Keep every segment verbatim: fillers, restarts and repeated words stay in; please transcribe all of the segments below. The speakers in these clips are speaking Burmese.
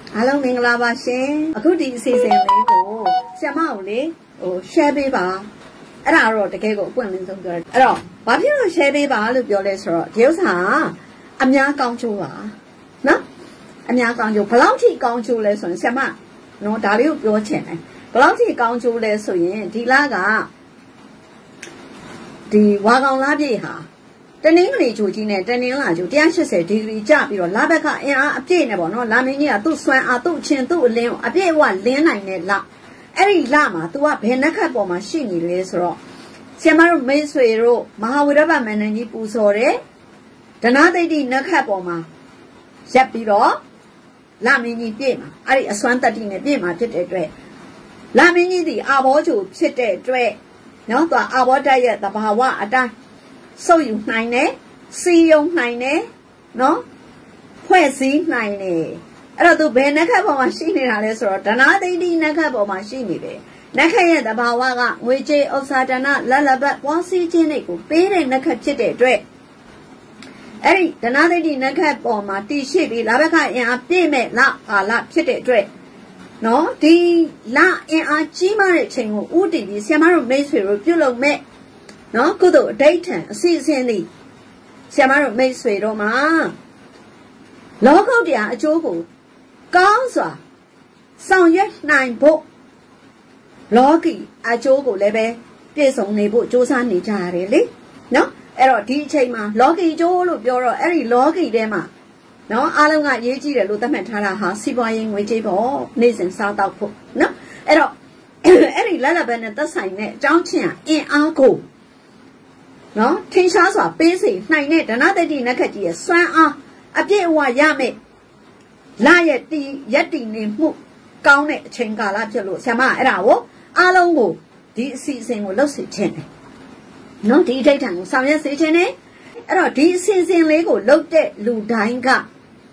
Hello မင်္ဂလာပါရှင်အခုဒီအစီအစဉ်လေးကိုဆရာမကိုလေဟို share ပေးပါအဲ့ဒါတော့တကယ်ကိုအပွင့်လင်းဆုံးပြောတယ်အဲ့တော့ဘာဖြစ်လို့ share ပေးပါလို့ပြောလဲဆိုတော့ဒီဥစ္စာအများကောင်းချိုးပါနော်အများကောင်းချိုးဘယ်လောက်ထိကောင်းချိုးလဲဆိုရင်ဆရာမနော်ဒါလေးကိုပြောချင်တယ်ဘယ်လောက်ထိကောင်းချိုးလဲဆိုရင်ဒီလကဒီဝါကောင်လားပြည့်ဟာတနင်္ဂနွေချိုကြီးနဲ့တနင်္လာချိုone eightyဒီဂရီကျပြီးတော့လဘက်ကအင်အားအပြည့်နဲ့ပေါ့နော်လာမင်းကြီးကသူ့စွမ်းအားသူ့အချင်းသူ့အလင်းအပြည့်အဝလင်းနိုင်တဲ့လအဲ့ဒီလမှာ तू ကဘယ်နှက်ခတ်ပေါ်မှာရှိနေလဲဆိုတော့ဆရာမတို့မိတ်ဆွေတို့မဟာဝိရဗမန္တန်ကြီးပူဇော်တယ်ဒနာသိတိနှက်ခတ်ပေါ်မှာရက်ပြီးတော့လာမင်းကြီးပြည့်မှာအဲ့ဒီအစွမ်းတတိနဲ့ပြည့်မှာဖြစ်တဲ့အတွက်လာမင်းကြီးဒီအာဘောချိုဖြစ်တဲ့အတွက်နော် तू အာဘောတက်ရဲ့သဘာဝအတိုင်းစုပ်ယူနိုင်တယ်စီယုံနိုင်တယ်နော်ဖွဲ့စည်းနိုင်တယ်အဲ့တော့သူဘယ်နှက်ခတ်ပေါ်မှာရှိနေတာလဲဆိုတော့ဒနာသိတိနှက်ခတ်ပေါ်မှာရှိနေတယ်နှက်ခတ်ရဲ့သဘာဝကငွေကြေးဥစ္စာဒနာလက်လက်ပတ်ပွားစည်းခြင်းတွေကိုပေးတဲ့နှက်ခတ်ဖြစ်တဲ့အတွက်အဲ့ဒီဒနာသိတိနှက်ခတ်ပေါ်မှာတည်ရှိပြီးလာဘက်ကအင်အားပြည့်မဲ့လကာလဖြစ်တဲ့အတွက်နော်ဒီလအင်အားကြီးမားတဲ့ချိန်ကိုဥတည်ပြီးဆရာမတို့မိတ်ဆွေတို့ပြုလုပ်မဲ့နော်ကုသိုလ်အဋိဌံအစီအစဉ်သည်ဆရာမတို့မိတ်ဆွေတို့မှာလောကုတ္တရာအကျိုးကိုကောင်းစွာဆောင်ရွက်နိုင်ဖို့လောကီအကျိုးကိုလည်းပဲပြည့်စုံနေဖို့ကြိုးစားနေကြရတယ်လေနော်အဲ့တော့ဒီအချိန်မှာလောကီအကျိုးလို့ပြောတော့အဲ့ဒီလောကီထဲမှာနော်အားလုံးကရေးကြည့်တယ်လို့သတ်မှတ်ထားတာဟာစီးပွားရေးငွေကြေးပေါ့နေ့စဉ်စားတော့ဖို့နော်အဲ့တော့အဲ့ဒီလက်လက်ပဲနဲ့သက်ဆိုင်တဲ့အကြောင်းချင်းအင်အားကိုနော်ထင်ရှားစွာပေးစေနိုင်တဲ့ဒနာတတိနက္ခတ်ကြီးရဲ့စွမ်းအားအပြည့်အဝရမယ်လာရဲ့တီရက်တီနေမှုကောင်းတဲ့အချိန်ကာလဖြစ်လို့ဆရာမအဲ့ဒါကိုအားလုံးကိုဒီအစီအစဉ်ကိုလုပ်စေခြင်းတယ်နော်ဒီအဋိဌံကိုဆောင်ရွက်စေခြင်းတယ်အဲ့တော့ဒီအစီအစဉ်လေးကိုလုပ်တဲ့လူတိုင်းက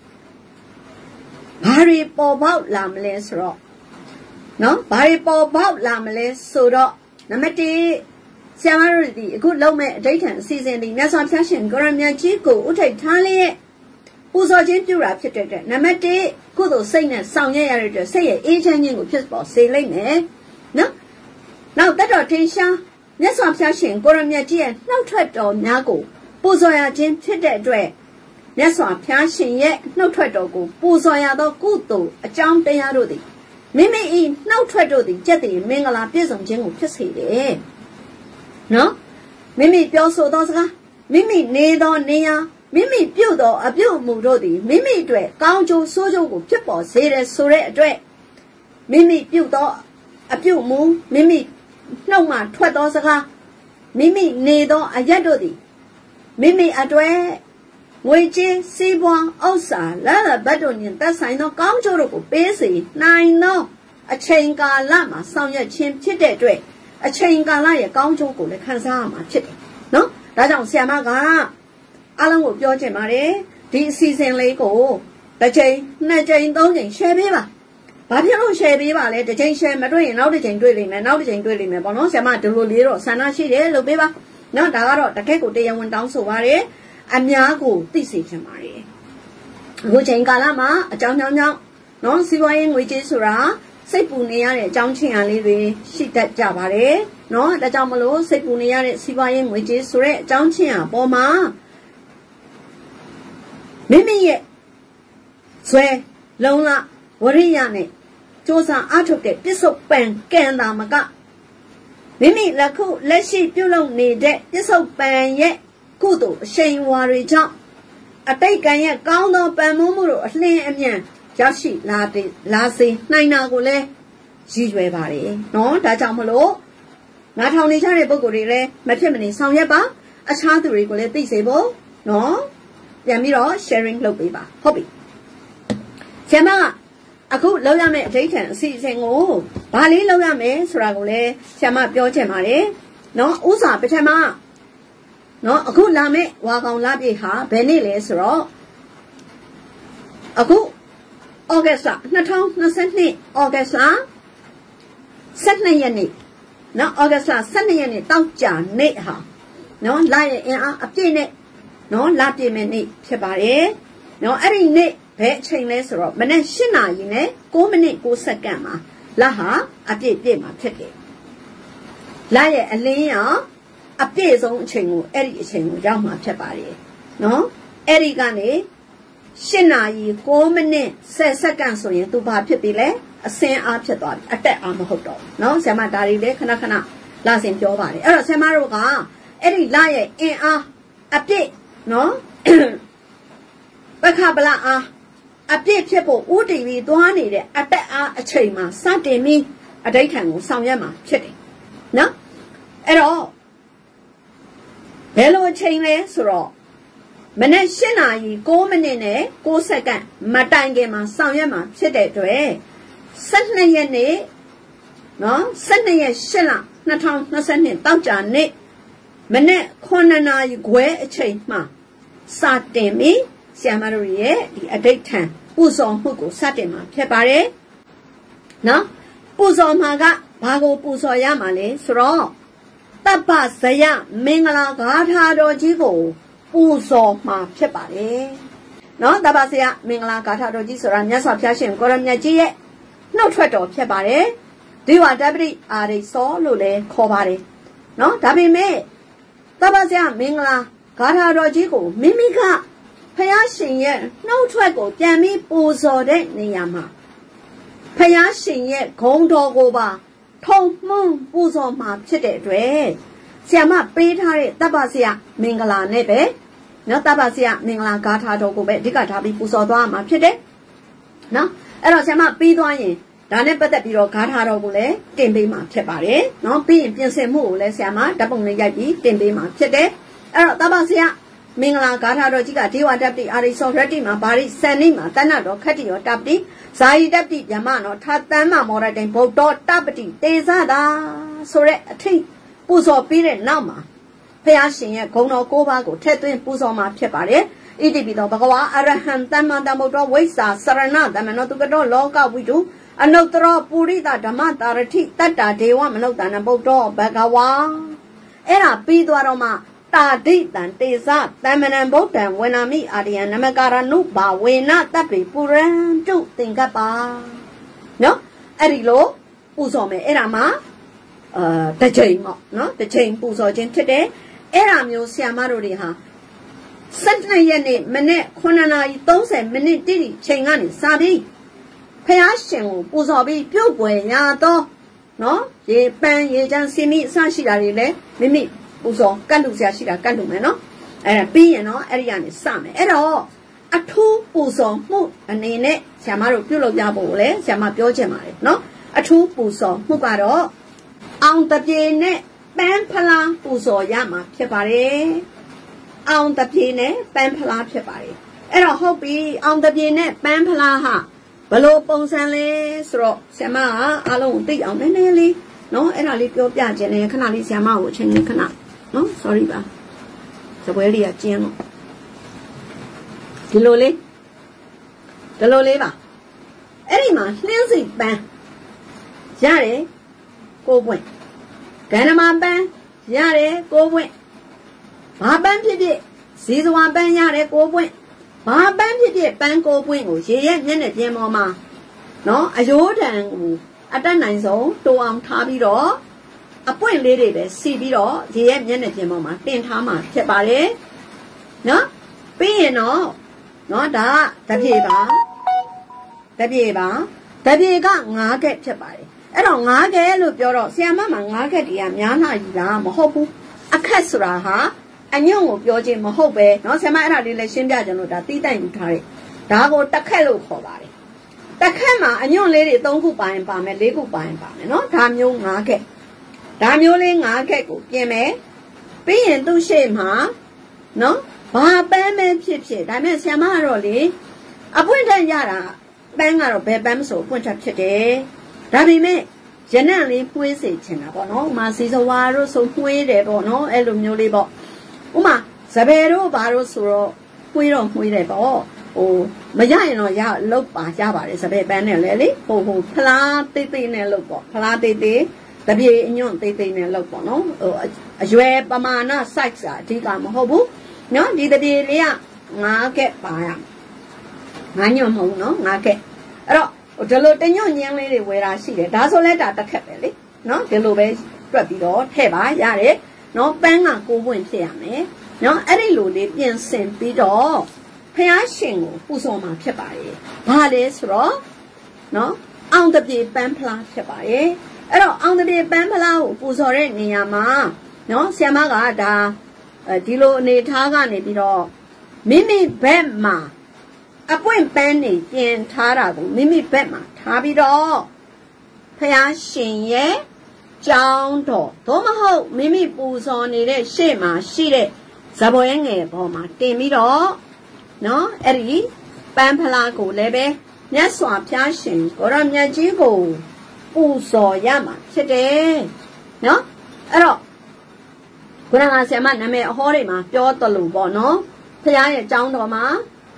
ဘာတွေပေါ်ပေါက်လာမလဲဆိုတော့နော်ဘာတွေပေါ်ပေါက်လာမလဲဆိုတော့နံပါတ်oneဆရာမတို့ဒီအခုလုံးမဲ့အဋိဌံအစီအစဉ်ဒီမြတ်စွာဘုရားရှင်ကိုရမြတ်ကြီးကိုဥထိတ်ထားလျက်ပူဇော်ခြင်းပြုတာဖြစ်တဲ့အတွက်နံပါတ်oneကုသိုလ်စိတ်နဲ့ဆောင်ရွက်ရတဲ့အတွက်စိတ်ရဲ့အေးချမ်းခြင်းကိုဖြစ်ပေါ်စေလိမ့်မယ်နော်နောက်တတ်တော်ထင်ရှားမြတ်စွာဘုရားရှင်ကိုရမြတ်ကြီးရဲ့နှုတ်ထွက်တော်များကိုပူဇော်ရခြင်းဖြစ်တဲ့အတွက်မြတ်စွာဘုရားရှင်ရဲ့နှုတ်ထွက်တော်ကိုပူဇော်ရသောကုသိုလ်အကြောင်းတရားတို့သည်မိမိ၏နှုတ်ထွက်တို့သည်ကျက်တည်မင်္ဂလာပြည့်စုံခြင်းကိုဖြစ်စေတယ်နော်မိမိပြောဆိုသောစကားမိမိနေသောနေရာမိမိပြုသောအပြုအမူတို့သည်မိမိအတွက်ကောင်းကျိုးဆိုးကျိုးကိုဖြစ်ပေါ်စေတဲ့ဆိုတဲ့အတွက်မိမိပြုသောအပြုအမူမိမိနှုတ်မှထွက်သောစကားမိမိနေသောအရက်တို့သည်မိမိအတွက်ငွေကြေးစီးပွားဥစ္စာလက်လက်ဘတ်တို့ညင်သက်ဆိုင်သောကောင်းကျိုးတို့ကိုပေးစေနိုင်သောအချိန်ကာလမှာဆောင်ရွက်ခြင်းဖြစ်တဲ့အတွက်အချိန်ကာလရဲ့ကောင်းကျိုးကိုလည်းခံစားရမှာဖြစ်တယ်နော်ဒါကြောင့်ဆရာမကအားလုံးကိုပြောချင်ပါတယ်ဒီအစီအစဉ်လေးကိုတစ်ချိန်နှစ်ချိန်သုံးချိန် share ပေးပါဘာဖြစ်လို့ share ပေးပါလဲတစ်ချိန် share မတွေ့ရင်နောက်တစ်ချိန်တွေ့လိမ့်မယ်နောက်တစ်ချိန်တွေ့လိမ့်မယ်ပေါ့နော်ဆရာမဒီလိုလေးတော့ဆန္ဒရှိတယ်လို့ပေးပါနော်ဒါကတော့တကယ့်ကိုတရားဝင်တောင်းဆိုပါတယ်အများကိုသိစေချင်ပါတယ်အခုချိန်ကာလမှာအကြောင်းကြောင်းကြောင့်နော်စီးပွားရေးငွေကြေးဆိုတာစိတ်ပူနေရတဲ့အကြောင်းချင်းအားလေးတွေရှိတတ်ကြပါတယ်နော်ဒါကြောင့်မလို့စိတ်ပူနေရတဲ့စီးပွားရေးငွေကြေးဆိုတဲ့အကြောင်းချင်းအားပေါ်မှာမိမိရဲ့ဇွဲလုံးလဝရိယနဲ့စ조사အားထုတ်တဲ့ပြစ္ဆုတ်ပံကံတာမကမိမိလက်ခုလက်ရှိပြုလုပ်နေတဲ့ပြစ္ဆုတ်ပံရဲ့ကုသိုလ်အရှိန်ဝါတွေကြောင့်အတိတ်ကံရဲ့ကောင်းသောပံမိုးမှုတို့အလင်းအမြန်ရောက်ရှိလာတဲ့လာစေနိုင်တာကိုလည်းရည်ရွယ်ပါတယ်နော်ဒါကြောင့်မလို့ငါထောင်နေကြတဲ့ပုံကိုယ်တွေလည်းမဖြစ်မနေဆောင်ရွက်ပါအခြားသူတွေကိုလည်းသိစေဖို့နော်ပြန်ပြီးတော့ sharing လုပ်ပေးပါဟုတ်ပြီဆရာမအခုလောက်ရမယ့်အဋိဌံအစီအစဉ်ကိုဘာလေးလောက်ရမယ်ဆိုတာကိုလည်းဆရာမပြောချင်ပါတယ်နော်ဥစွာပထမနော်အခုလာမယ့်ဝါကောင်လပြည့်ဟာဘယ်နေ့လဲဆိုတော့အခုဩဂတ်စ်လtwo thousand twenty-twoဩဂတ်စ်လtwelveရက်နေ့နော်ဩဂတ်စ်လtwelveရက်နေ့တောက်ကြနေ့ဟာနော်လာရဲ့အင်အားအပြည့်နဲ့နော်လာပြည့်မဲ့နေ့ဖြစ်ပါတယ်နော်အဲ့ဒီနေ့ဘယ်အချိန်လဲဆိုတော့မနေ့၈နာရီနဲ့၉မိနစ်၉စက္ကန့်မှာလက်ဟာအပြည့်ပြည့်မှာဖြစ်တယ်လက်ရဲ့အလင်းရောအပြည့်ဆုံးအချိန်ကိုအဲ့ဒီအချိန်ကိုရောက်မှာဖြစ်ပါတယ်နော်အဲ့ဒီကနေ၈နာရီ၉မိနစ်၁၀စက္ကန့်ဆိုရင်သူဘာဖြစ်ပြီလဲအစင်းအားဖြစ်သွားပြီအတက်အားမဟုတ်တော့နော်ဆရာမဒါတွေလည်းခဏခဏလာစဉ်ပြောပါတယ်အဲ့တော့ဆရာမတို့ကအဲ့ဒီလရဲ့အင်အားအပြည့်နော်ပခပလအားအပြည့်ဖြစ်ဖို့ဥတီပြီးသွားနေတဲ့အတက်အားအချိန်မှာစတင်ပြီးအဋိဋ္ဌံကိုဆောင်ရွက်မှာဖြစ်တယ်နော်အဲ့တော့ဘယ်လိုအချိန်လဲဆိုတော့မနေ့၈နာရီ၉မိနစ်နဲ့၉စက္ကန့်မတိုင်ခင်မှာဆောင်ရွက်မှာဖြစ်တဲ့အတွက်၁၂ရက်နေ့နော်၁၂ရက်၈လ၂၀၂၂တောက်ကြနေ့မနေ့ခုနှစ်နာရီခွဲအချိန်မှာစတင်ပြီးဆရာမတို့ရဲ့ဒီအဋိဋ္ဌံပူဇော်မှုကိုစတင်မှာဖြစ်ပါတယ်နော်ပူဇော်မှာကဘာကိုပူဇော်ရမှာလဲဆိုတော့တပ္ပဇယမင်္ဂလာဂါထာတော်ကြီးကိုပူဇော်မှာဖြစ်ပါတယ်နော်တပ္ပဇယမင်္ဂလာဂါထာတော်ကြီးဆိုတာမြတ်စွာဘုရားရှင်ကိုရမြတ်ကြီးရဲ့နှုတ်ထွက်တော်ဖြစ်ပါတယ်ဒီဝတပ္ပိအာရိသောလို့လည်းခေါ်ပါတယ်နော်ဒါပေမဲ့တပ္ပဇယမင်္ဂလာဂါထာတော်ကြီးကိုမိမိကဘုရားရှင်ရဲ့နှုတ်ထွက်ကိုပြန်ပြီးပူဇော်တဲ့နေရာမှာဘုရားရှင်ရဲ့ဂုဏ်တော်ကိုပါထုံမှုန်းပူဇော်မှာဖြစ်တဲ့အတွက်ဆရာမပေးထားတဲ့တပ္ပဇယမင်္ဂလာနဲ့ပဲနော်တပ္ပဇယမင်္ဂလာဂါထာတော်ကိုပဲအဓိကထားပြီးပူဇော်သွားမှာဖြစ်တယ်နော်အဲ့တော့ဆရာမပြီးသွားရင်ဒါနဲ့ပတ်သက်ပြီးတော့ဂါထာတော်ကိုလည်းတင်ပေးမှာဖြစ်ပါတယ်နော်ပြီးရင်ပြင်ဆင်မှုကိုလည်းဆရာမဓာတ်ပုံနဲ့ရိုက်ပြီးတင်ပေးမှာဖြစ်တယ်အဲ့တော့တပ္ပဇယမင်္ဂလာဂါထာတော်ကြီးကဒေဝတပ္တိအာရိသောရတ္တိမှာဘာရိစန္နိမှာတဏ္ဍတော်ခတ္တိရောတပ္တိဇာယိတပ္တိဗျမနောထာတမ်းမမောရတိန်ဗုဒ္ဓတပ္တိတေဇတာဆိုတဲ့အထိပူဇော်ပြီးတဲ့နောက်မှာဘုရားရှင်ရဲ့ဂုဏ်တော်၉ပါးကိုထည့်သွင်းပူဇော်မှာဖြစ်ပါတယ်ဣတိပိသောဘဂဝါအရဟံတမ္မတမုဒ္ဒောဝိဇ္ဇာစရဏတမနောတုကတောလောကဝိတုအနုတ္တရောပုရိသဓမ္မတာရတိတတ္တာဒေဝမနုဿာနဗုဒ္ဓောဘဂဝါအဲ့ဒါပြီးသွားတော့မှတာဒိတံတေဇတမ္မနံဗုဒ္ဓံဝေနာမိအာရိယံနမကာရနုဘာဝေနတပ္ပိပုရံတုသင်္ကပ္ပါနော်အဲ့ဒီလိုပူဇော်မယ်အဲ့ဒါမှအာတစ်ချိန်ပေါ့နော်တစ်ချိန်ပူဇော်ခြင်းဖြစ်တယ်အဲ့ဒါမျိုးဆရာမတို့တွေဟာ၁၂ရက်နေ့မနေ့ခုနှစ်နာရီ၃၀မိနစ်တိတိချိန်ကနေစပြီးဖះရှင်ကိုပူဇော်ပြီးပြုတ်ပွဲရတော့နော်ရေပန်းရေချမ်းစီမီအစရှိတာတွေလည်းမိမိပူဇော်ကတ်လူဆရာရှိတာကတ်လူမယ်နော်အဲ့ဒါပြီးရင်တော့အဲ့ဒီကနေစမယ်အဲ့တော့အထူးပူဇော်မှုအနေနဲ့ဆရာမတို့ပြုလုပ်ကြဖို့လေဆရာမပြောချင်ပါတယ်နော်အထူးပူဇော်မှုကတော့အောင်တပြေနဲ့ပန်းဖလားပူဇော်ရမှာဖြစ်ပါတယ်အောင်တပြေနဲ့ပန်းဖလားဖြစ်ပါတယ်အဲ့တော့ဟုတ်ပြီအောင်တပြေနဲ့ပန်းဖလားဟာဘလို့ပုံစံလဲဆိုတော့ဆရာမကအားလုံးသိအောင်နည်းနည်းလေးနော်အဲ့ဒါလေးပြောပြခြင်းနဲ့ခဏလေးဆရာမကိုအချိန်လေးခဏနော် sorry ပါစပွဲလေးကကျင်းလို့ဒီလိုလေးဒီလိုလေးပါအဲ့ဒီမှာနှင်းစိပန်းရတယ်ကိုပွင့်ကန္ဓမာပန်းရတယ်ကိုပွင့်ဘာပန်းဖြစ်ဖြစ်ဇီဇဝါပန်းရတယ်ကိုပွင့်ဘာပန်းဖြစ်ဖြစ်ပန်းကိုပွင့်ကိုရေရဲ့မျက်နှာပြင်ပေါ်မှာနော်အယိုးတံကိုအတက်နိုင်ဆုံးတိုးအောင်ထားပြီးတော့အပွင့်လေးတွေပဲစီပြီးတော့ရေရဲ့မျက်နှာပြင်ပေါ်မှာတင်ထားမှာဖြစ်ပါတယ်နော်ပြီးရင်တော့နော်ဒါတပြေပါတပြေပါတပြေကငါးကက်ဖြစ်ပါတယ်အဲ့တော့ငါးကက်လို့ပြောတော့ဆီယမမှာငါးကက်တည်းကများနာယူတာမဟုတ်ဘူးအခက်ဆိုတာဟာအညွန့်ကိုပြောခြင်းမဟုတ်ပဲเนาะဆရာမအဲ့ဒါလေးလည်းရှင်းပြကြလို့ဒါတီးတိုင်ယူထားတယ်ဒါကိုတစ်ခက်လို့ခေါ်ပါတယ်တစ်ခက်မှာအညွန့်လေးတွေသုံးခုပါရင်ပါမယ်လေးခုပါရင်ပါမယ်เนาะဒါမျိုးငါးခက်ဒါမျိုးလေးငါးခက်ကိုပြင်မယ်ပြီးရင်သူ့ရှေ့မှာเนาะဘာပန်းမဲဖြစ်ဖြစ်ဒါမဲ့ဆရာမကတော့လေအပွင့်ထက်ရတာပန်းကတော့ဘယ်ပန်းမဆိုပွင့်ထက်ဖြစ်တယ်ဒါပေမဲ့ရနံ့လေးပွေးစေချင်တာပေါ့เนาะမာစီစဝါတို့ဆိုပွေးတယ်ပေါ့เนาะအဲ့လိုမျိုးလေးပေါ့ဥမာစပယ်တို့ဘာတို့ဆိုတော့ပွေးတော့ပွေးတယ်ပေါ့ဟိုမရရင်တော့ရလောက်ပါရပါတယ်စပယ်ပန်းနဲ့လေလေဟိုဟိုဖလားတိတ်တိတ်နဲ့လောက်ပေါ့ဖလားတိတ်တိတ်တပြေအညွန့်တိတ်တိတ်နဲ့လောက်ပေါ့နော်ဟိုအရွယ်ပမာဏ size ကအဓိကမဟုတ်ဘူးနော်ဒီတပြေလေးကငါးကက်ပါရ ngã nhom không nó ngã kẹt đó rồi lo tên nhon nhang lấy để về ra xí đấy đa số lấy đã tắc khép đấy nó cái lo bé rồi bị đó thẻ bá ra đấy nó bán là cô muốn thẻ này nó ở đây lo để biến thành bị đó phải sinh ngủ不说嘛thẻ bá đấy bà đấy rồi nó ông tập gì bán pla thẻ bá đấy ở đó ông tập gì bán pla不说đấy nhà mà nó xem mà cả đã đi lo này thà cái này bị đó mình mình bán mà à quên bán này tiền thà ra cũng mình mình bán mà thà bị đó phải sinh ye trong đó đó mà hậu mình mình不说này đấy谁嘛谁đấy sao bây giờ nghe bảo mà tiền bị đó nó ở đây bán pla của lấy bé nhớ xóa phải sinh có làm nhớ chỉ của不说呀嘛是đấy nó ở đó cô đang xem mà nãy mẹ hỏi mà cho tao lù bỏ nó thế ai trong đó mà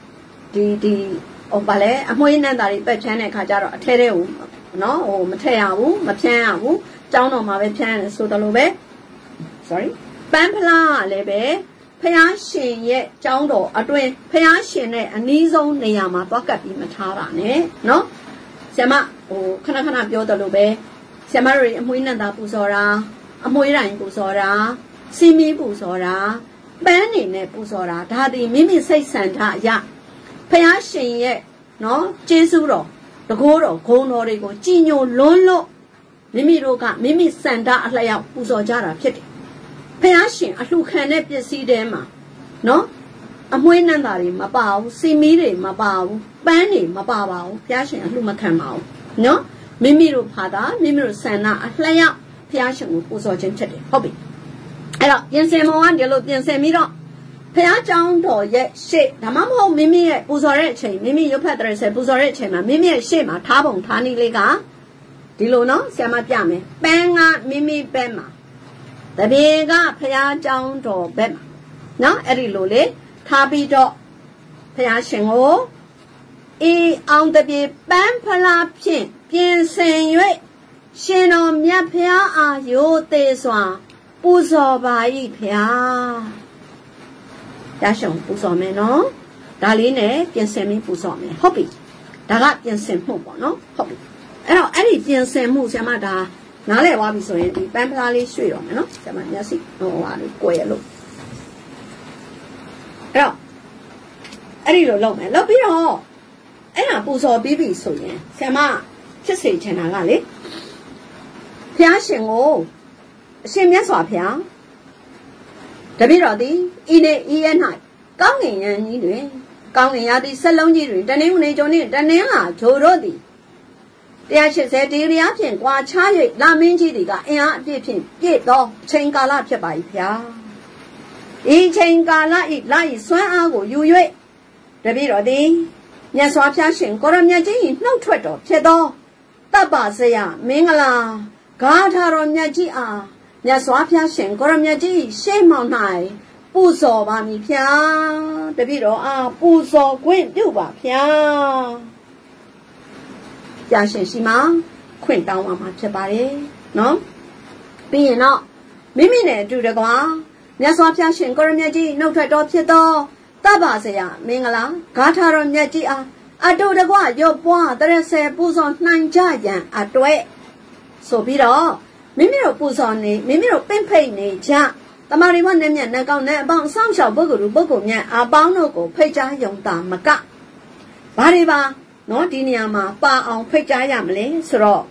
đi đi ông bà lẽ mỗi năm ta đi bếp này khai ra rồi thế đấy nó ồ mà thế à u mà thế à u trong đó mà bếp này số tao lù bé sorry bán pla lấy bé phải xin ye trong đó ở đây phải xin này anh đi giống này mà bắt gặp bị mà tháo ra nè nó xem mà ồ khăn khăn biểu tao lù bé xem mà rồi mỗi năm ta bù sò ra mỗi lần bù sò ra xin mi bù sò ra bán này này bù sò ra ta đi mình mình xây sản thà ya phải xin ye nó chế số rồi đó cô rồi cô nói đấy cô chỉ nhiều lớn lắm mình mình rồi cả mình mình sản thà lại ya bù sò ra ra chết phải xin à lúc khai này biết gì đấy mà nó à mỗi năm ta đi mà bảo xin mi đấy mà bảo bán này mà bảo bảo phải xin à lúc mà khai bảo nó mình mình rồi phá đó mình mình rồi sản thà lại ya phải xin bù sò chân chết đấy không bịအဲ့တော့ပြင်ဆင်မောကဒီလိုပြင်ဆင်ပြီးတော့ဖះเจ้าတော်ရဲ့ရှေ့ဒါမှမဟုတ်မိမိရဲ့ပူဇော်တဲ့အချိန်မိမိရုပ်ဖက်တဲ့ဆယ်ပူဇော်တဲ့အချိန်မှာမိမိရဲ့ရှေ့မှာထားပုံထားနည်းလေးကဒီလိုနော်ဆရာမပြမယ်ပန်းကမိမိဘက်မှာတပည့်ကဖះเจ้าတော်ဘက်မှာနော်အဲ့ဒီလိုလေထားပြီးတော့ဖះရှင်ကိုအေးအောင်တပည့်ပန်းဖလားဖြင့်ပြင်ဆင်၍ရှင်တော်မြတ်ဖះအာရိုသေးစွာပူဇော်ပါ၏ဖေဟာရရှုံပူဇော်မယ်နော်ဒါလေးနဲ့ပြင်ဆင်ပြီးပူဇော်မယ်ဟုတ်ပြီဒါကပြင်ဆင်မှုပေါ့နော်ဟုတ်ပြီအဲ့တော့အဲ့ဒီပြင်ဆင်မှုဆရာမဒါနားလည်သွားပြီဆိုရင်ဒီပန်းပလားလေးရွှေ့တော့မယ်နော်ဆရာမမျက်စိဟိုဟာလေးကိုယ်ရလို့အဲ့တော့အဲ့ဒီလိုလုပ်မယ်လုပ်ပြီးတော့အဲ့ဒါပူဇော်ပြီးပြီဆိုရင်ဆရာမဖြစ်စေချင်တာကလေဖျားရှင်ကိုအရှင်မြတ်စွာဘုရားတပည့်တော်သည်ဤနေ့ဤရက်၌ကောင်းကင်ယံကြီးတွင်ကောင်းကင်ရာသီဆက်လုံးကြီးတွင်တနင်္ဂနွေကျုံနှင့်တနင်္လာဂျိုတို့သည်one eightyဒီဂရီအဖြစ်ကွာခြား၍လာမင်းကြီးသည်ကအင်အားအပြည့်ဖြင့်ပြည့်သောချိန်ကာလဖြစ်ပါ၏ဗျာဤချိန်ကာလ၏လာ၏စွမ်းအားကိုယူ၍တပည့်တော်သည်မြတ်စွာဘုရားရှင်ကိုရမြတ်ကြီး၏နှုတ်ထွက်တော်ဖြစ်သောတပ္ပဇယမင်္ဂလာဂါထာတော်မြတ်ကြီးအားမြတ်စွာဘုရားရှင်ကိုရမြတ်ကြီးရှေးမောင်၌ပူဇော်ပါမည်ဗျာတပည့်တော်အားပူဇော်ခွင့်ပြုပါဗျာဘုရားရှင်ရှိမှခွင့်တောင်းပါမှာဖြစ်ပါတယ်နော်ပြီးရင်တော့မိမိနဲ့အတူတကွာမြတ်စွာဘုရားရှင်ကိုရမြတ်ကြီးနှုတ်ထွက်တော်ဖြစ်သောတပ္ပဇယမင်္ဂလာဂါထာတော်မြတ်ကြီးအားအတူတကွရုပ်ပွားတရဆေပူဇော်နိုင်ကြရန်အတွက်ဆိုပြီးတော့မိမိတို့ပူဇော်နေမိမိတို့ပင့်ဖိတ်နေကြတမာရီမနဲ့မြတ်နဲ့ကောင်းနဲ့အပေါင်းစောင့်ရှောက်ပုဂ္ဂိုလ်ပုဂ္ဂိုလ်မြတ်အပေါင်းတို့ကိုဖိတ်ကြားယုံတာမကဘာတွေပါနော်ဒီနေရာမှာပါအောင်ဖိတ်ကြားရမလဲဆိုတော့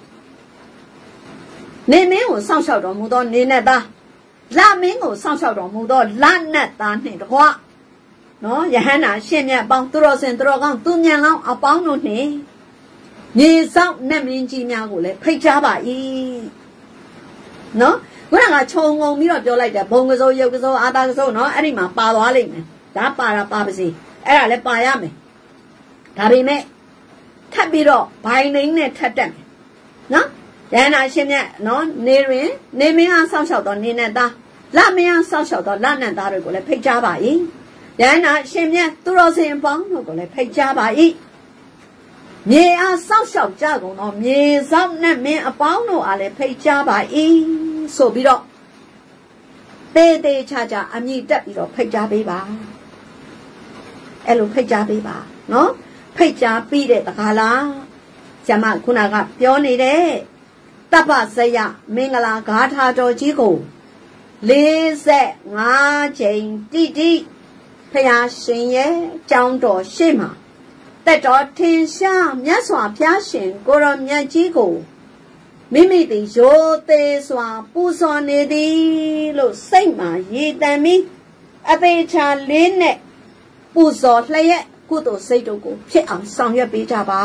နေမင်းကိုစောင့်ရှောက်တော်မူသောနေနဲ့သားလမင်းကိုစောင့်ရှောက်တော်မူသောလနဲ့သားနှင့်တကွနော်ယဟန္တာရှင်မြတ်အပေါင်းသူတော်စင်သူတော်ကောင်းသူမြန်လောင်းအပေါင်းတို့နှင့်မြေဆောင်နတ်မင်းကြီးများကိုလည်းဖိတ်ကြားပါ၏နော်ခုနကခြုံငုံပြီးတော့ပြောလိုက်တယ်ဘုံကစိုးရုပ်ကစိုးအာသာကစိုးနော်အဲ့ဒီမှာပါသွားလိမ့်မယ်ဒါပါတာပါပါစေအဲ့ဒါလည်းပါရမယ်ဒါပေမဲ့ထပ်ပြီးတော့ဘိုင်နှိမ့်နဲ့ထပ်တက်မယ်နော်ရဟန္တာရှင်မြတ်နော်နေတွင်နေမင်းအားဆောက်ရှောက်တော့နေနဲ့သားလမင်းအားဆောက်ရှောက်တော့လနဲ့သားတွေကိုလည်းဖိတ်ကြားပါ၏ရဟန္တာရှင်မြတ်သူတော်စင်အပေါင်းတို့ကိုလည်းဖိတ်ကြားပါ၏မြေအားဆောက်ရှောက်ကြကုန်တော့မြေဆောင်နဲ့မင်းအပေါင်းတို့အားလည်းဖိတ်ကြားပါ၏ဆိုပြီးတော့တေးသေးချာချာအမြည်တက်ပြီးတော့ဖိတ်ကြားပေးပါအဲ့လိုဖိတ်ကြားပေးပါနော်ဖဖိတ်ကြားပြီးတဲ့တခါလားဆရာမခုနကပြောနေတဲ့တပ္ပဇယမင်္ဂလာဂါထာတော်ကြီးကိုလေးဆယ်ငါးချိန်တိတိဖျားရှင်ရဲ့ကြောင်းတော်ရှေ့မှာတက်တော်ထင်ရှားမြတ်စွာဘုရားရှင်ကိုရောမြတ်ကြီးကိုမိမိသည်ရိုသေစွာပူဇော်နေသည်လို့စိတ်မှာရည်တမ်းပြီးအသေးချာလေးနဲ့ပူဇော်လျက်ကုသိုလ်စိတ်တို့ကိုဖြစ်အောင်ဆောင်ရွက်ပေးကြပါ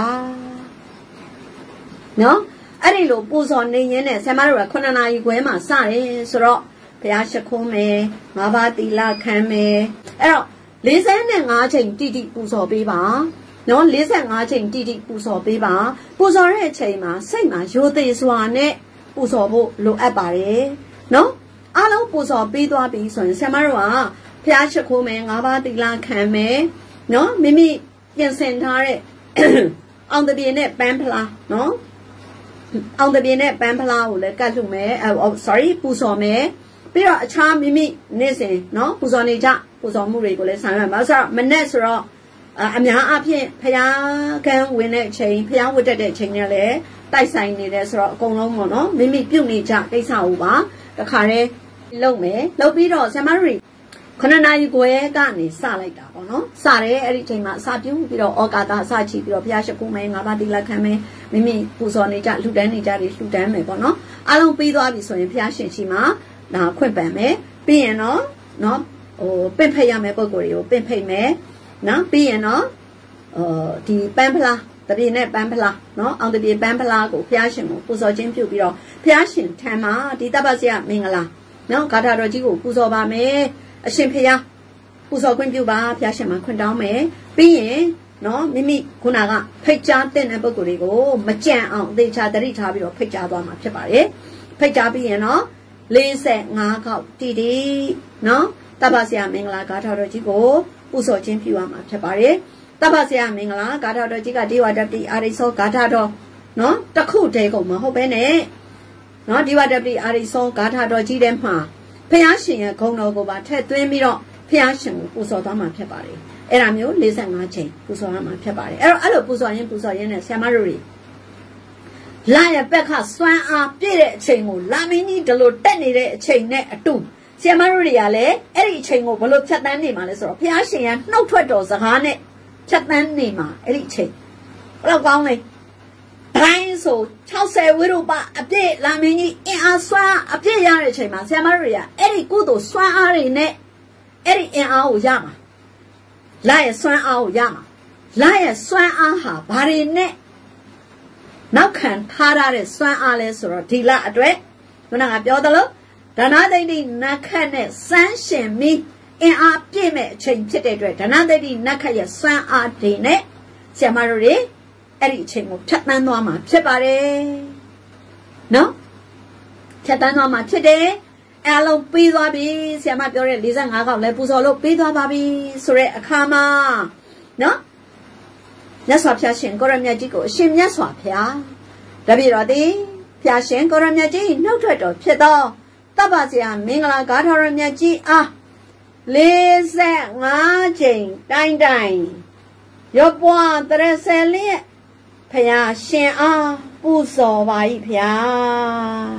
နော်အဲ့ဒီလိုပူဇော်နေရင်းနဲ့ဆရာမတို့ကခုနှစ်နာရီခွဲမှာစတယ်ဆိုတော့ဘုရားရှိခိုးမယ်ငါးပါးသီလခံမယ်အဲ့တော့လေးဆယ်ငါးချိန်တိတိပူဇော်ပေးပါနော်လေးဆယ်ငါးချိန်တိတိပူဇော်ပေးပါပူဇော်တဲ့အချိန်မှာစိတ်မှာရိုသေစွာနဲ့ပူဇော်ဖို့လိုအပ်ပါတယ်နော်အားလုံးပူဇော်ပေးသွားပြီဆိုရင်ဆရာမတို့ကဘုရားရှိခိုးမယ်ငါးပါးသီလခံမယ်နော်မိမိပြင်ဆင်ထားတဲ့အောင်တပြေနဲ့ပန်းဖလားနော်အောင်တပြေနဲ့ပန်းဖလားကိုလည်းကတ်လှူမယ်အဲ sorry ပူဇော်မယ်ပြီးတော့အခြားမိမိနေ့စဉ်နော်ပူဇော်နေကြပူဇော်မှုတွေကိုလည်းဆောင်ရွက်ပါဆိုတော့မနေ့ဆိုတော့အများအားဖြင့်ဖျားကန်းဝင်တဲ့အချိန်ဖျားဝတ်တဲ့ချိန်နဲ့လည်းတိုက်ဆိုင်နေတယ်ဆိုတော့အကုန်လုံးပေါ့နော်မိမိပြုတ်နေကြကိစ္စကိုပါတခါတည်းလုပ်မယ်လုပ်ပြီးတော့ဆရာမတို့ခုနှစ်နာရီခွဲကနေစလိုက်တာပေါ့နော်စတယ်အဲ့ဒီအချိန်မှာအစာပြုပြီးတော့ဩကာသအစာချီပြီးတော့ဘုရားရှိခိုးမယ်ငါးပါးသီလခံမယ်မိမိပူဇော်နေကြလှူဒန်းနေကြတွေလှူဒန်းမယ်ပေါ့နော်အားလုံးပြီးသွားပြီဆိုရင်ဘုရားရှင်ရှိမှာဒါခွင့်ပန်မယ်ပြီးရင်တော့နော်ဟိုပင့်ဖိတ်ရမယ်ပုံကိုယ်တွေကိုပင့်ဖိတ်မယ်နော်ပြီးရင်တော့ဒီပန်းဖလားတပြေနဲ့ပန်းဖလားနော်အောင်တပြေပန်းဖလားကိုဘုရားရှင်ကိုပူဇော်ခြင်းပြုပြီးတော့ဘုရားရှင်ထံမှာဒီတပ္ပဇယမင်္ဂလာနော်ဂါထာတော်ကြီးကိုပူဇော်ပါမယ်အရှင်ဖေယပူဇော်ခွင့်ပြုပါဘုရားရှင်မှာခွင့်တောင်းမယ်ပြီးရင်နော်မိမိခုနကဖိတ်ကြားတဲ့ပုံကိုယ်တွေကိုမကြံအောင်အသေးချာတတိထားပြီးတော့ဖိတ်ကြားသွားမှာဖြစ်ပါတယ်ဖိတ်ကြားပြီးရင်နော်လေးဆယ်ငါးခေါက်တီတီနော်တပ္ပဇယမင်္ဂလာဂါထာတော်ကြီးကိုပူဇော်ခြင်းပြုရမှာဖြစ်ပါတယ်တပ္ပဇယမင်္ဂလာဂါထာတော်ကြီးကဒေဝတပိအာရိသောဂါထာတော်နော်တခုတည်းကုန်မဟုတ်ပဲနဲ့နော်ဒေဝတပိအာရိသောဂါထာတော်ကြီးထဲမှာဖျားရှင်ရဲ့ဂုဏ်တော်ကိုပါထည့်သွင်းပြီးတော့ဖျားရှင်ကိုပူဇော်သွားမှာဖြစ်ပါတယ်အဲ့ဒါမျိုးလေးဆယ်ငါးချိန်ပူဇော်ရမှာဖြစ်ပါတယ်အဲ့တော့အဲ့လိုပူဇော်ရင်ပူဇော်ရင်နဲ့ဆရာမတို့တွေလာရပက်ခစွမ်းအားပြည့်တဲ့အချိန်ကိုလာမင်းကြီးဒီလိုတက်နေတဲ့အချိန်နဲ့အတူဆရာမတို့တွေကလည်းအဲ့ဒီအချိန်ကိုဘလို့ဖြတ်တန်းနေမှာလဲဆိုတော့ဘုရားရှင်ကနှုတ်ထွက်တော်စကားနဲ့ဖြတ်တန်းနေမှာအဲ့ဒီအချိန်ဘယ်တော့ကောင်းလဲတိုင်းဆို၆၀ဝိရုပအပြည့်လာမင်းကြီးအင်အားစွမ်းအပြည့်ရတဲ့အချိန်မှာဆရာမတို့တွေကအဲ့ဒီကုသိုလ်စွမ်းအားတွေနဲ့အဲ့ဒီအင်အားကိုရမှာလာရဲ့စွမ်းအားကိုရမှာလာရဲ့စွမ်းအားဟာဘာတွေနဲ့နောက်ခံထားရတဲ့စွမ်းအားလဲဆိုတော့ဒီလအတွက်ခုနကပြောသလိုဒါနသိတိနတ်ခတ်နဲ့စမ်းရှင်ပြီးအင်အားပြည့်မဲ့အချိန်ဖြစ်တဲ့အတွက်ဒါနသိတိနတ်ခတ်ရဲ့စွမ်းအားတွေနဲ့ဆရာမတို့တွေအဲ့ဒီအချိန်ကိုဖြတ်တန်းသွားမှာဖြစ်ပါတယ်နော်ဖြတ်တန်းသွားမှာဖြစ်တယ်အလုံးပြီးသွားပြီဆရာမပြောတဲ့လေးဆယ်ငါးခေါက်လဲပူဇော်လို့ပြီးသွားပါပြီဆိုတဲ့အခါမှာနော်မြတ်စွာဘုရားရှင်ကိုရမြတ်ကြီးကိုအရှင်မြတ်စွာဘုရားတပည့်တော်သည်ဘုရားရှင်ကိုရမြတ်ကြီးနှုတ်ထွက်တော်ဖြစ်သောတပ္ပဇယမင်္ဂလာဂါထာတော်မြတ်ကြီးအားလေးဆယ်ငါးချိန်တိုင်းတိုင်းရောပွားတရဆယ်လျက်ဘုရားရှင်အားပူဇော်ပါ၏ဘုရား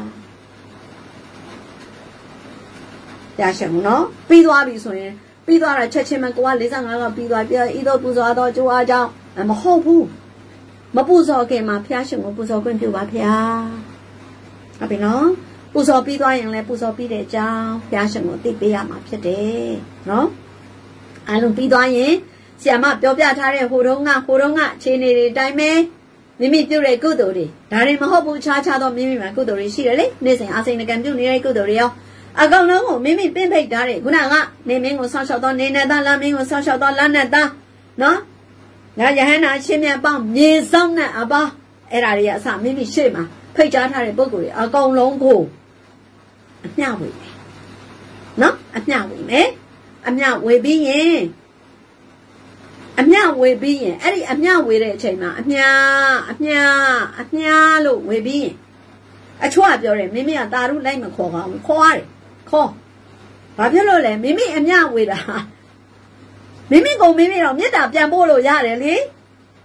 ဘုရားရှင်နော်ပြီးသွားပြီဆိုရင်ပြီးသွားတာချက်ချင်းမှကိုကလေးဆယ်ငါးကပြီးသွားပြီဤသို့ပူဇော်တော်ကြိုးအားကြောင့်မဟုတ်ဘူးမပူဇော်ခင်မှာဘုရားရှင်ကိုပူဇော်ခွင့်ပြုပါဘုရားဟုတ်ပြီနော်ပူဇော်ပြီးသွားရင်လည်းပူဇော်ပြီးတဲ့အကြောင်းဘုရားရှင်ကိုသိပေးရမှာဖြစ်တယ်နော်အားလုံးပြီးသွားရင်ဆရာမပြောပြထားတဲ့ဟိုတုန်းကဟိုတုန်းကအခြေအနေတွေအတိုင်းပဲမိမိပြုတဲ့ကုသိုလ်တွေဒါတွေမဟုတ်ဘူးခြားခြားသောမိမိမှာကုသိုလ်တွေရှိတယ်လေနေ့စဉ်အားစိတ်နှကံပြုနေတဲ့ကုသိုလ်တွေရောအကောင်လုံးကိုမိမိပင့်ဖိတ်ထားတဲ့ခုနကနေမင်းကိုဆောင်းလျှောက်သောနေနဲ့သားလာမင်းကိုဆောင်းလျှောက်သောလာနဲ့သားနော်ငါယဟန္တာချင်းမြတ်ပေါင်းမြေဆောင်နဲ့အပါအဲ့ဒါတွေကအစမိမိရှေ့မှာဖိတ်ကြားထားတဲ့ပုဂ္ဂိုလ်တွေအကောင်လုံးကိုအမျှဝေမယ်နော်အမျှဝေမယ်အမျှဝေပြီးရင်အမျှဝေပြီးရင်အဲ့ဒီအမျှဝေတဲ့အချိန်မှာအမျှအမျှအမျှလို့ဝေပြီးရင်အချို့ကပြောတယ်မိမိကတာရုလိုက်မခေါ်ပါဘူးခေါ်ရတယ်ခေါ်ဘာဖြစ်လို့လဲမိမိအမျှဝေတာမိမိကိုမိမိတော့မေတ္တာပြန်ပို့လို့ရတယ်လေ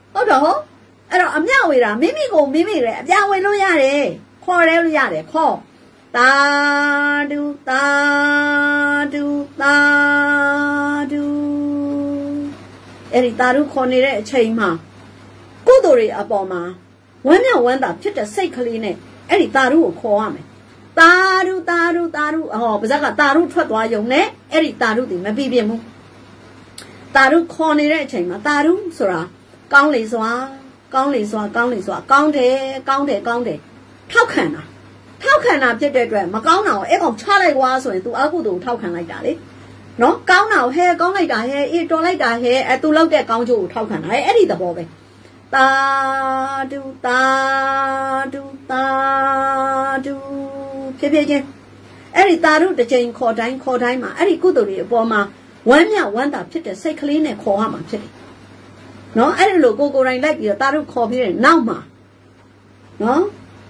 ဟုတ်တော့ဟုတ်အဲ့တော့အမြောက်ဝေတာမိမိကိုမိမိလည်းအပြာဝေလို့ရတယ်ခေါ်ရဲလို့ရတယ်ခေါ်တာဒူတာဒူတာဒူအဲ့ဒီတာဒူခေါ်နေတဲ့အချိန်မှာကုသိုလ်တွေအပေါ်မှာဝမ်းမြောက်ဝမ်းသာဖြစ်တဲ့စိတ်ကလေးနဲ့အဲ့ဒီတာဒူကိုခေါ်ရမယ်တာဒူတာဒူတာဒူဟောပါဇက်ကတာဒူထွက်သွားယုံနဲ့အဲ့ဒီတာဒူဒီမပြပြဘူးတာဒူခေါ်နေတဲ့အချိန်မှာတာဒူဆိုတာကောင်းလေစွာကောင်းလေစွာကောင်းလေစွာကောင်းတယ်ကောင်းတယ်ကောင်းတယ်ထောက်ခံတာထောက်ခံတာဖြစ်တဲ့အတွက်မကောင်းတာကိုအဲ့ကောင်ချလိုက်ွားဆိုရင် तू အကုသိုလ်ထောက်ခံလိုက်တာလေနော်ကောင်းတာကိုဟဲကောင်းလိုက်တာဟဲအေးတော်လိုက်တာဟဲအဲ तू လောက်တဲ့ကောင်းကျိုးကိုထောက်ခံတာအဲ့ဒီသဘောပဲတာဒူတာဒူတာဒူဖြစ်ဖြစ်ချင်းအဲ့ဒီတာဒူတစ်ချိန်ခေါ်တိုင်းခေါ်တိုင်းမှာအဲ့ဒီကုသိုလ်တွေအပေါ်မှာဝမ်းမြောက်ဝမ်းသာဖြစ်တဲ့စိတ်ကလေးနဲ့ခေါ်ရမှာဖြစ်တယ်နော်အဲ့ဒီလိုကိုကိုယ်တိုင်လိုက်ပြီးတော့တာဒူခေါ်ပြီးတဲ့နောက်မှာနော်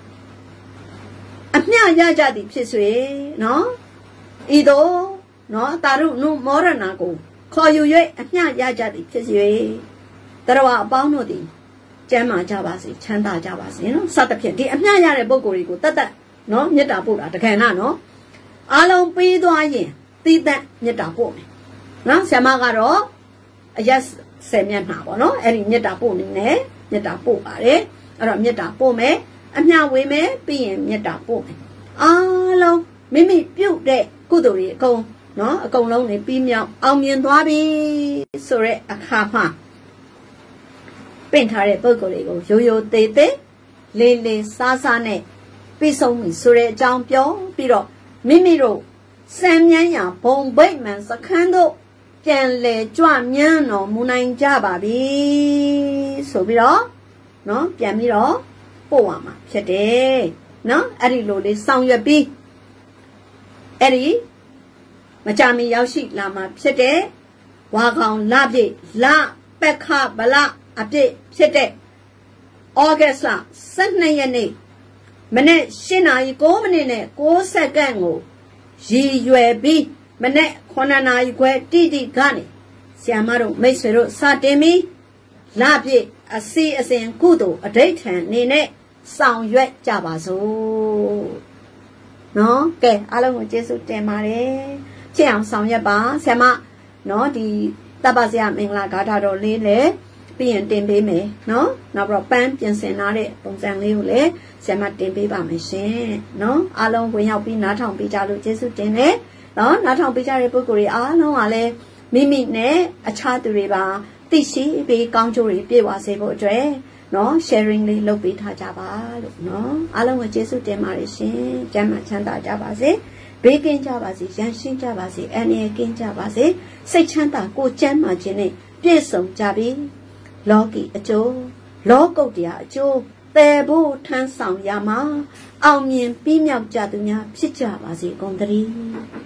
အမျှရကြသည်ဖြစ်စေနော်ဤသို့နော်တာရုနုမောရဏကိုခေါ်ယူ၍အမျှရကြသည်ဖြစ်စေတရဝအပေါင်းတို့သည်ကျမ်းမာကြပါစေချမ်းသာကြပါစေနော်စသဖြင့်ဒီအမျှရတဲ့ပုဂ္ဂိုလ်တွေကိုတတ်တတ်နော်မေတ္တာပို့တာတကယ်နာနော်အားလုံးပြီးသွားရင်တိတတ်မေတ္တာပို့မယ်နော်ဆရာမကတော့အရက်ဆယ်မျက်နှာပေါ့နော်အဲ့ဒီမေတ္တာပို့နေနဲ့မေတ္တာပို့ပါတယ်အဲ့တော့မေတ္တာပို့မယ်အမျှဝေမယ်ပြီးရင်မေတ္တာပို့မယ်အားလုံးမိမိပြုတ်တဲ့ကုသိုလ်တွေအကုန်နော်အကုန်လုံးနေပြီးမြောက်အောင်မြင်သွားပြီဆိုတဲ့အခါမှာပင့်ထားတဲ့ပုဂ္ဂိုလ်တွေကိုရိုးရိုးသေးသေးလေးလေးစားစားနဲ့ပြီးဆုံးပြီဆိုတဲ့အကြောင်းပြောပြီးတော့မိမိတို့စံမြန်းရာဘုံဗိတ်မှန်စခန်းတို့ပြန်လေကြွမြန်းတော်မူနိုင်ကြပါပြီဆိုပြီးတော့နော်ပြန်ပြီးတော့ပို့ရမှာဖြစ်တယ်နော်အဲ့ဒီလိုလေးဆောင်ရွက်ပြီးအဲ့ဒီမကြမီရောက်ရှိလာမှာဖြစ်တယ်ဝါကောင်လပြည့်လပက္ခဗလအပြည့်ဖြစ်တဲ့ဩဂတ်လဆယ်နှစ်ရက်နေ့မနေ့ရှစ်နာရီကိုးမိနစ်နဲ့ကိုးစက္ကန့်ကိုရည်ရွယ်ပြီးမနေ့ခုနှစ်နာရီခွဲတိတိကနေဆရာမတို့မိတ်ဆွေတို့စတင်ပြီးလပြည့်အစီအစဉ်ကုသိုလ်အဋိဋ္ဌံနေနဲ့ဆောင်ရွက်ကြပါစို့နော်ကဲအားလုံးကိုကျေးဇူးတင်ပါတယ်ချစ်အောင်ဆောင်ရွက်ပါဆရာမနော်ဒီတပ္ပစရမင်္ဂလာဂါထာတော်လေးလေပြီးရင်တင်ပေးမယ်နော်နောက်ပြီးတော့ပန်းပြင်ဆင်ထားတဲ့ပုံစံလေးကိုလည်းဆရာမတင်ပေးပါမယ်ရှင်နော်အားလုံးဝင်ရောက်ပြီးနားထောင်ပေးကြလို့ကျေးဇူးတင်တယ်နော်နားထောင်ပေးကြတဲ့ပုဂ္ဂိုလ်တွေအားလုံးကလည်းမိမိနဲ့အခြားသူတွေပါသိရှိပြီးကောင်းကျိုးတွေပြည့်ဝစေဖို့အတွက်နော် sharing လေးလုပ်ပေးထားကြပါလို့နော်အားလုံးကိုကျေးဇူးတင်ပါတယ်ရှင်ကျမ်းမာချမ်းသာကြပါစေဘေးကင်းကြပါစေရန်ရှင်းကြပါစေအန္တရာယ်ကင်းကြပါစေစိတ်ချမ်းသာကိုကျမ်းမာခြင်းနဲ့ပြည့်စုံကြပြီလောကီအကျိုးလောကုတ္တရာအကျိုးတည်ဖို့ထမ်းဆောင်ရမှာအောင်မြင်ပြီးမြောက်ကြသူများဖြစ်ကြပါစေကုန်သတည်း